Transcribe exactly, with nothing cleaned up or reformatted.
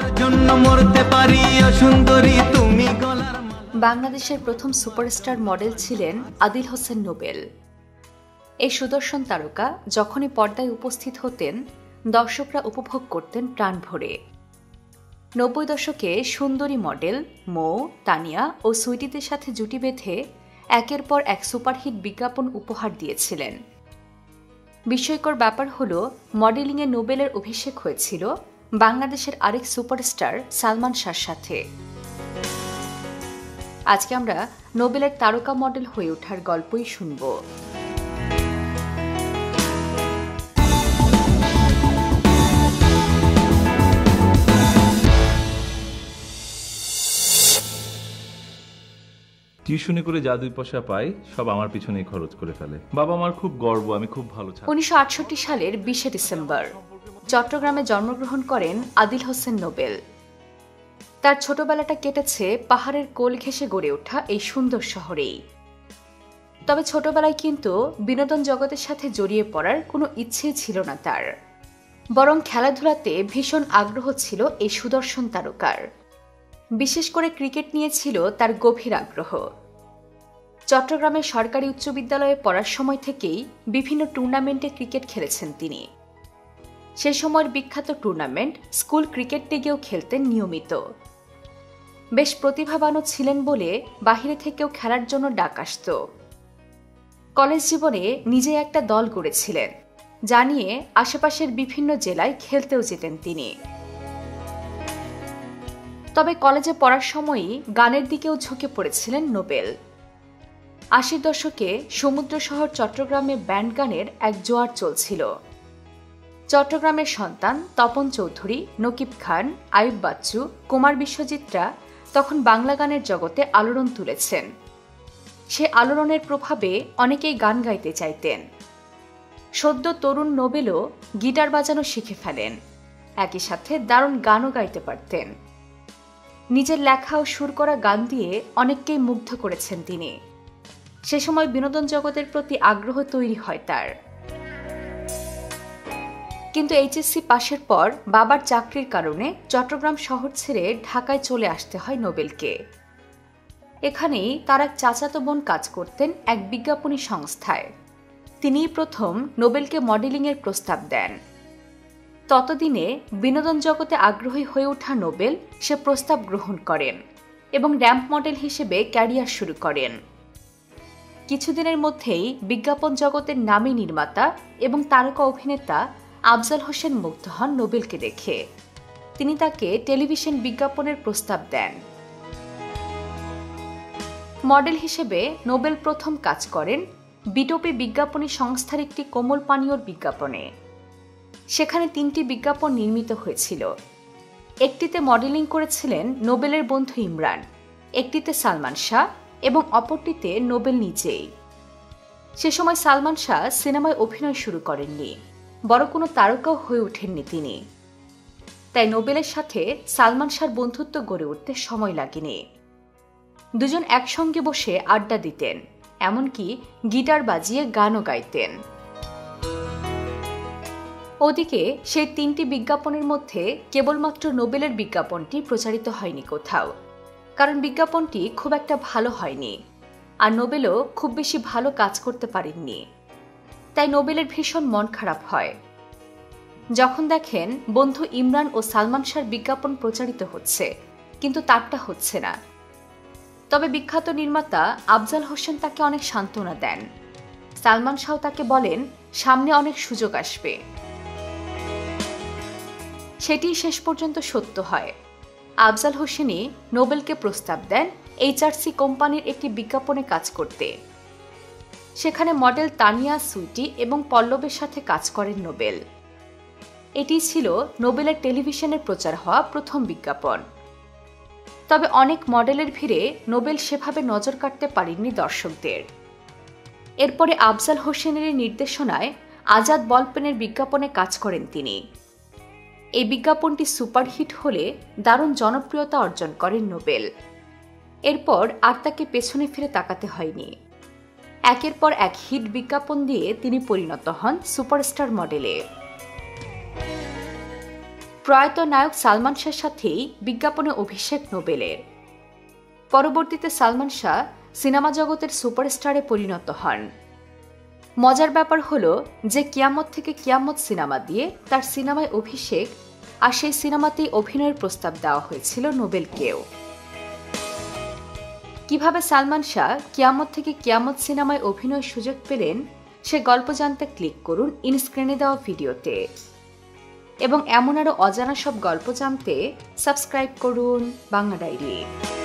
বাংলাদেশের প্রথম superstar model ছিলেন আদিল হোসেন নোবেল। এই সুদর্শন তারকা যখনই পর্দায় উপস্থিত হতেন, দর্শকরা উপভোগ করতেন প্রাণ ভরে। নব্বই দশকে সুন্দরী মডেল মৌ, তানিয়া ও সুইটিদের সাথে জুটি বেঁধে একের পর এক সুপারহিট বিজ্ঞাপন উপহার দিয়েছিলেন। বিস্ময়কর ব্যাপার হল, মডেলিংয়ে নোবেলের অভিষেক হয়েছিল বাংলাদেশের আরেক সুপারস্টার সালমান শাহর সাথে। আজকে আমরা নোবেলের তারকা মডেল হয়ে ওঠার গল্পই শুনব। টিউশনি করে যা দুই পয়সা পাই সব আমার পিছনেই খরচ করে ফেলে। বাবা আমার খুব গর্ব, আমি খুব ভালো ছাত্র। উনিশশো আটষট্টি সালের বিশে ডিসেম্বর চট্টগ্রামে জন্মগ্রহণ করেন আদিল হোসেন নোবেল। তার ছোটবেলাটা কেটেছে পাহাড়ের কোল ঘেঁষে গড়ে ওঠা এই সুন্দর শহরেই। তবে ছোটবেলায় কিন্তু বিনোদন জগতের সাথে জড়িয়ে পড়ার কোনো ইচ্ছে ছিল না তার, বরং খেলাধুলাতে ভীষণ আগ্রহ ছিল এই সুদর্শন তারকার। বিশেষ করে ক্রিকেট নিয়ে ছিল তার গভীর আগ্রহ। চট্টগ্রামের সরকারি উচ্চ বিদ্যালয়ে পড়ার সময় থেকেই বিভিন্ন টুর্নামেন্টে ক্রিকেট খেলেছেন তিনি। সে সময়ের বিখ্যাত টুর্নামেন্ট স্কুল ক্রিকেট লিগেও খেলতেন নিয়মিত। বেশ প্রতিভাবানও ছিলেন বলে বাহিরে থেকেও খেলার জন্য ডাক আসত। কলেজ জীবনে নিজে একটা দল গড়েছিলেন, যা নিয়ে আশেপাশের বিভিন্ন জেলায় খেলতেও যেতেন তিনি। তবে কলেজে পড়ার সময়ই গানের দিকেও ঝুঁকে পড়েছিলেন নোবেল। আশির দশকে সমুদ্র শহর চট্টগ্রামে ব্যান্ড গানের এক জোয়ার চলছিল। চট্টগ্রামের সন্তান তপন চৌধুরী, নকিব খান, আয়ুব বাচ্চু, কুমার বিশ্বজিৎরা তখন বাংলা গানের জগতে আলোড়ন তুলেছেন। সে আলোড়নের প্রভাবে অনেকেই গান গাইতে চাইতেন। সদ্য তরুণ নোবেলও গিটার বাজানো শিখে ফেলেন, একই সাথে দারুণ গানও গাইতে পারতেন। নিজের লেখা ও সুর করা গান দিয়ে অনেককেই মুগ্ধ করেছেন তিনি। সে সময় বিনোদন জগতের প্রতি আগ্রহ তৈরি হয় তার। কিন্তু এইচএসসি পাশের পর বাবার চাকরির কারণে চট্টগ্রাম শহর ছেড়ে ঢাকায় চলে আসতে হয় নোবেলকে। এখানেই তার এক চাচাতো বোন কাজ করতেন এক বিজ্ঞাপনী সংস্থায়। তিনিই প্রথম নোবেলকে মডেলিংয়ের প্রস্তাব দেন। ততদিনে বিনোদন জগতে আগ্রহী হয়ে ওঠা নোবেল সে প্রস্তাব গ্রহণ করেন এবং র্যাম্প মডেল হিসেবে ক্যারিয়ার শুরু করেন। কিছুদিনের মধ্যেই বিজ্ঞাপন জগতের নামী নির্মাতা এবং তারকা অভিনেতা আফজাল হোসেন মুগ্ধ হন নোবেলকে দেখে। তিনি তাকে টেলিভিশন বিজ্ঞাপনের প্রস্তাব দেন। মডেল হিসেবে নোবেল প্রথম কাজ করেন বিটোপি বিজ্ঞাপনী সংস্থার একটি কোমল পানীয়র বিজ্ঞাপনে। সেখানে তিনটি বিজ্ঞাপন নির্মিত হয়েছিল। একটিতে মডেলিং করেছিলেন নোবেলের বন্ধু ইমরান, একটিতে সালমান শাহ এবং অপরটিতে নোবেল নিজেই। সে সময় সালমান শাহ সিনেমায় অভিনয় শুরু করেননি, বড় কোনো তারকাও হয়ে ওঠেননি তিনি। তাই নোবেলের সাথে সালমান শাহর বন্ধুত্ব গড়ে উঠতে সময় লাগেনি। দুজন একসঙ্গে বসে আড্ডা দিতেন, এমনকি গিটার বাজিয়ে গানও গাইতেন। ওদিকে সেই তিনটি বিজ্ঞাপনের মধ্যে কেবলমাত্র নোবেলের বিজ্ঞাপনটি প্রচারিত হয়নি কোথাও, কারণ বিজ্ঞাপনটি খুব একটা ভালো হয়নি, আর নোবেলও খুব বেশি ভালো কাজ করতে পারেননি। তাই নোবেলের ভীষণ মন খারাপ হয়। যখন দেখেন বন্ধু ইমরান ও সালমান শাহর বিজ্ঞাপন প্রচারিত হচ্ছে, কিন্তু তারটা হচ্ছে না। তবে বিখ্যাত নির্মাতা আফজাল হোসেন তাকে অনেক সান্ত্বনা দেন। সালমান শাহ তাকে বলেন সামনে অনেক সুযোগ আসবে। সেটি শেষ পর্যন্ত সত্য হয়। আফজাল হোসেনই নোবেলকে প্রস্তাব দেন এইচআরসি কোম্পানির একটি বিজ্ঞাপনে কাজ করতে। সেখানে মডেল তানিয়া, সুইটি এবং পল্লবের সাথে কাজ করেন নোবেল। এটি ছিল নোবেলের টেলিভিশনে প্রচার হওয়া প্রথম বিজ্ঞাপন। তবে অনেক মডেলের ভিড়ে নোবেল সেভাবে নজর কাটতে পারেননি দর্শকদের। এরপরে আফজাল হোসেনের নির্দেশনায় আজাদ বলপেনের বিজ্ঞাপনে কাজ করেন তিনি। এই বিজ্ঞাপনটি সুপারহিট হলে দারুণ জনপ্রিয়তা অর্জন করেন নোবেল। এরপর আর তাকে পেছনে ফিরে তাকাতে হয়নি। একের পর এক হিট বিজ্ঞাপন দিয়ে তিনি পরিণত হন সুপারস্টার মডেলে। প্রয়াত নায়ক সালমান শাহর সাথেই বিজ্ঞাপনে অভিষেক নোবেলের। পরবর্তীতে সালমান শাহ সিনেমা জগতের সুপারস্টারে পরিণত হন। মজার ব্যাপার হলো যে কিয়ামত থেকে কিয়ামত সিনেমা দিয়ে তার সিনেমায় অভিষেক, আর সেই সিনেমাতেই অভিনয়ের প্রস্তাব দেওয়া হয়েছিল নোবেলকেও। কিভাবে সালমান শাহ কিয়ামত থেকে কিয়ামত সিনেমায় অভিনয়ের সুযোগ পেলেন সে গল্প জানতে ক্লিক করুন ইনস্ক্রিনে দেওয়া ভিডিওতে। এবং এমন আরও অজানা সব গল্প জানতে সাবস্ক্রাইব করুন বাংলা ডায়েরি।